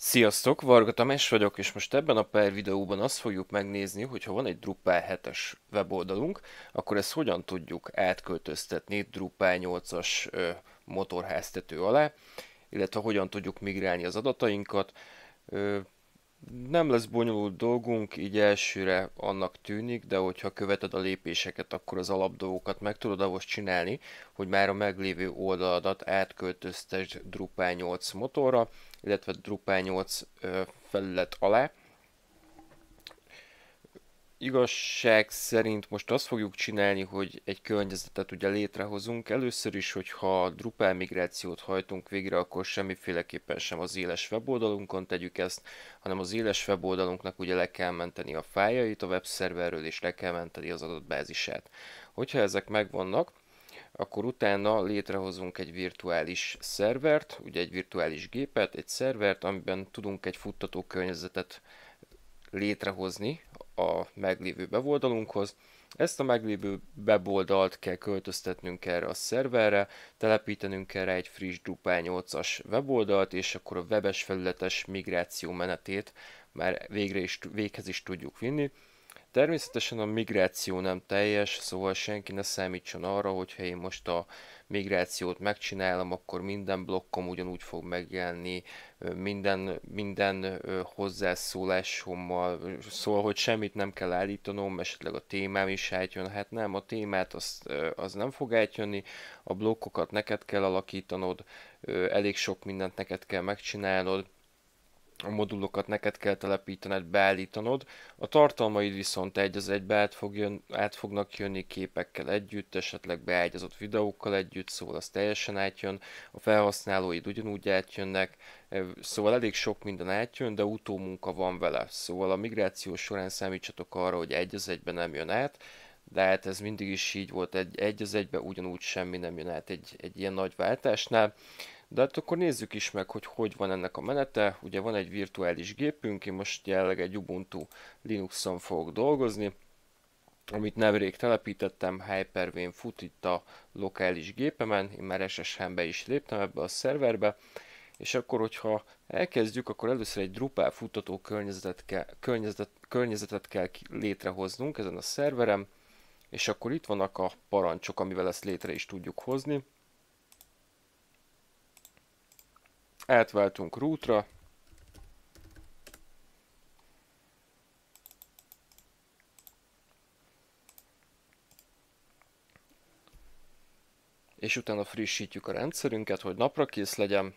Sziasztok, Varga Tamás vagyok, és most ebben a pár videóban azt fogjuk megnézni, hogy ha van egy Drupal 7-es weboldalunk, akkor ezt hogyan tudjuk átköltöztetni Drupal 8-as motorháztető alá, illetve hogyan tudjuk migrálni az adatainkat. Ö, Nem lesz bonyolult dolgunk, így elsőre annak tűnik, de hogyha követed a lépéseket, akkor az alapdolgokat meg tudod ahhoz csinálni, hogy már a meglévő oldaladat átköltöztesd Drupal 8 motorra, illetve Drupal 8 felület alá. Igazság szerint most azt fogjuk csinálni, hogy egy környezetet ugye létrehozunk. Először is, hogyha Drupal migrációt hajtunk végre, akkor semmiféleképpen sem az éles weboldalunkon tegyük ezt, hanem az éles weboldalunknak ugye le kell menteni a fájait a webszerverről, és le kell menteni az adatbázisát. Hogyha ezek megvannak, akkor utána létrehozunk egy virtuális szervert, ugye egy virtuális gépet, egy szervert, amiben tudunk egy futtató környezetet létrehozni a meglévő weboldalunkhoz. Ezt a meglévő weboldalt kell költöztetnünk erre a szerverre, telepítenünk erre egy friss Drupal 8-as weboldalt, és akkor a webes felületes migráció menetét már véghez is tudjuk vinni. Természetesen a migráció nem teljes, szóval senki ne számítson arra, hogyha én most a migrációt megcsinálom, akkor minden blokkom ugyanúgy fog megjelenni, minden hozzászólásommal, szóval, hogy semmit nem kell állítanom, esetleg a témám is átjön. Hát nem, a témát az nem fog átjönni, a blokkokat neked kell alakítanod, elég sok mindent neked kell megcsinálnod, a modulokat neked kell telepítened, beállítanod. A tartalmaid viszont egy az egybe át fognak jönni képekkel együtt, esetleg beágyazott videókkal együtt, szóval az teljesen átjön. A felhasználóid ugyanúgy átjönnek, szóval elég sok minden átjön, de utómunka van vele. Szóval a migráció során számítsatok arra, hogy egy az egybe nem jön át, de hát ez mindig is így volt, egy az egybe ugyanúgy semmi nem jön át egy ilyen nagy váltásnál. De hát akkor nézzük is meg, hogy hogy van ennek a menete. Ugye van egy virtuális gépünk, én most jelenleg egy Ubuntu Linuxon fogok dolgozni, amit nemrég telepítettem, Hyper-V-n fut itt a lokális gépemen, én már SSH-be is léptem ebbe a szerverbe, és akkor, hogyha elkezdjük, akkor először egy Drupal futtató környezetet kell létrehoznunk ezen a szerverem, és akkor itt vannak a parancsok, amivel ezt létre is tudjuk hozni. Átváltunk root-ra, és utána frissítjük a rendszerünket, hogy napra kész legyen.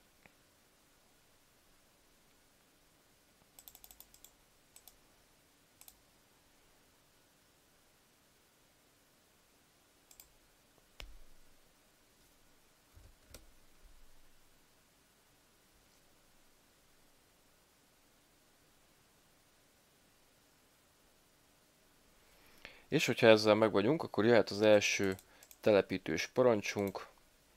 És hogyha ezzel meg vagyunk, akkor jöhet az első telepítős parancsunk.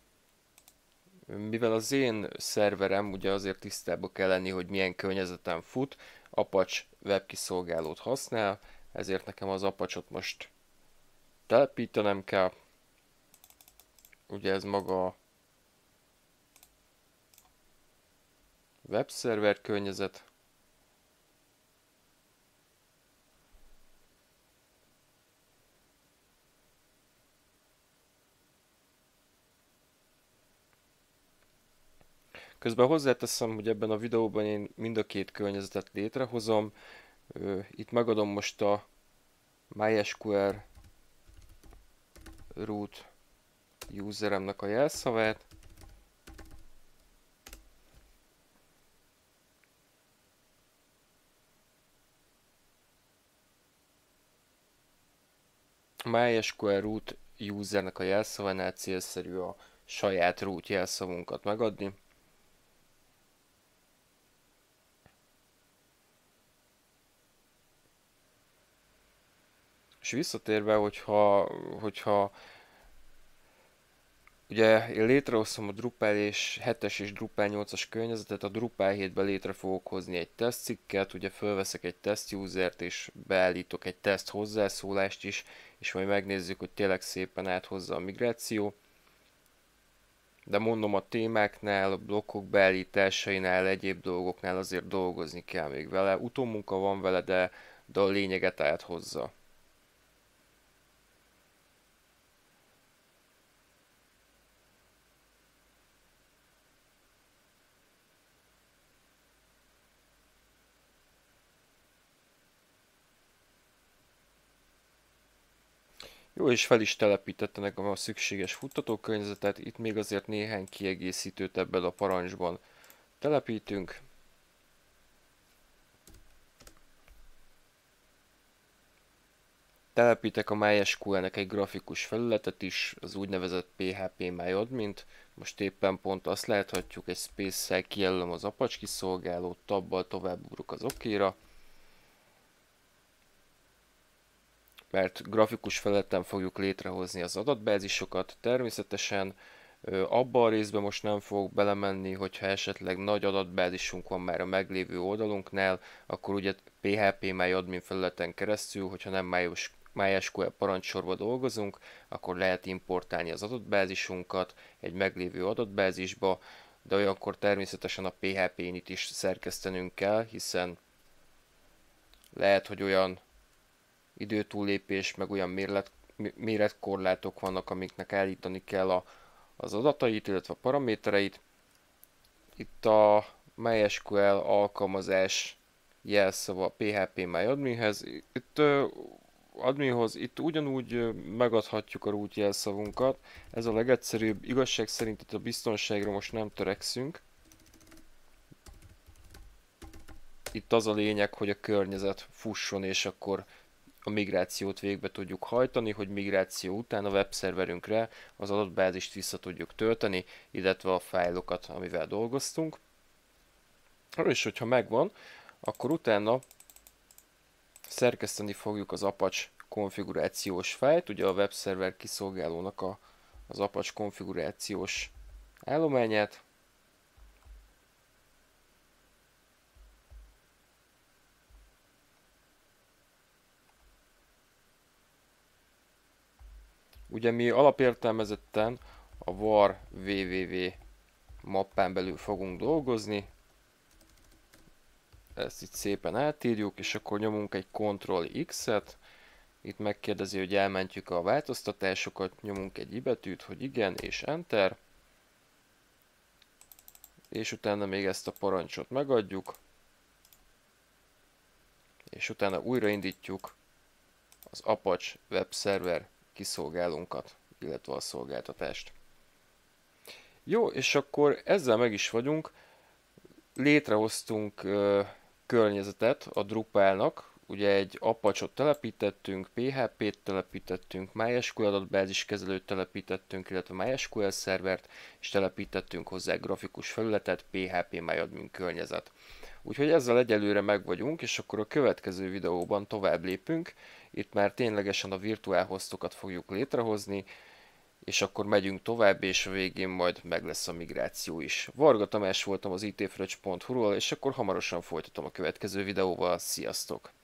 Mivel az én szerverem ugye azért tisztába kell lenni, hogy milyen környezeten fut, Apache webkiszolgálót használ, ezért nekem az Apache-ot most telepítenem kell. Ugye ez maga a webszerver környezet. Közben hozzáteszem, hogy ebben a videóban én mind a két környezetet létrehozom. Itt megadom most a MySQL root useremnek a jelszavát. A MySQL root usernek a jelszavánál célszerű a saját root jelszavunkat megadni. És visszatérve, hogyha ugye én létrehozom a Drupal 7-es és Drupal 8-as környezetet, a Drupal 7-ben létre fogok hozni egy tesztcikket, ugye fölveszek egy test usert és beállítok egy teszt hozzászólást is, és majd megnézzük, hogy tényleg szépen áthozza a migráció. De mondom, a témáknál, a blokkok beállításainál, egyéb dolgoknál azért dolgozni kell még vele. Utómunka van vele, de a lényeget áthozza. Jó, és fel is telepítette nekem a szükséges futtatókörnyezetet. Itt még azért néhány kiegészítőt ebben a parancsban telepítünk. Telepítek a MySQL-nek egy grafikus felületet is, az úgynevezett PHP-MyAdmin-t. Most éppen pont azt láthatjuk, egy space-szel kijelölöm az Apache kiszolgálót, tabbal továbbugrok az OK-ra. Mert grafikus felületen fogjuk létrehozni az adatbázisokat. Természetesen abban a részben most nem fogok belemenni, hogyha esetleg nagy adatbázisunk van már a meglévő oldalunknál, akkor ugye PHP-MyAdmin felületen keresztül, hogyha nem MySQL parancsorba dolgozunk, akkor lehet importálni az adatbázisunkat egy meglévő adatbázisba, de olyankor természetesen a PHP-init is szerkesztenünk kell, hiszen lehet, hogy olyan időtúllépés, meg olyan méretkorlátok vannak, amiknek állítani kell az adatait, illetve a paramétereit. Itt a MySQL alkalmazás jelszava a PHP-MyAdminhez. Itt ugyanúgy megadhatjuk a root jelszavunkat. Ez a legegyszerűbb. Igazság szerint itt a biztonságra most nem törekszünk. Itt az a lényeg, hogy a környezet fusson, és akkor a migrációt végbe tudjuk hajtani, hogy migráció után a webszerverünkre az adatbázist vissza tudjuk tölteni, illetve a fájlokat, amivel dolgoztunk. És hogyha megvan, akkor utána szerkeszteni fogjuk az Apache konfigurációs fájlt, ugye a webszerver kiszolgálónak az Apache konfigurációs állományát. Ugye mi alapértelmezetten a var www mappán belül fogunk dolgozni. Ezt itt szépen átírjuk, és akkor nyomunk egy Ctrl+X-et. Itt megkérdezi, hogy elmentjük a változtatásokat, nyomunk egy i betűt, hogy igen, és Enter. És utána még ezt a parancsot megadjuk. És utána újraindítjuk az Apache Web Server kiszolgálónkat, illetve a szolgáltatást. Jó, és akkor ezzel meg is vagyunk. Létrehoztunk környezetet a Drupalnak. Ugye egy Apache-ot telepítettünk, PHP-t telepítettünk, MySQL adatbázis kezelőt telepítettünk, illetve MySQL szervert, és telepítettünk hozzá grafikus felületet, PHP-MyAdmin környezet. Úgyhogy ezzel egyelőre meg vagyunk, és akkor a következő videóban tovább lépünk. Itt már ténylegesen a virtuál hostokat fogjuk létrehozni, és akkor megyünk tovább, és a végén majd meg lesz a migráció is. Varga Tamás voltam az itfröccs.hu-ról, és akkor hamarosan folytatom a következő videóval. Sziasztok!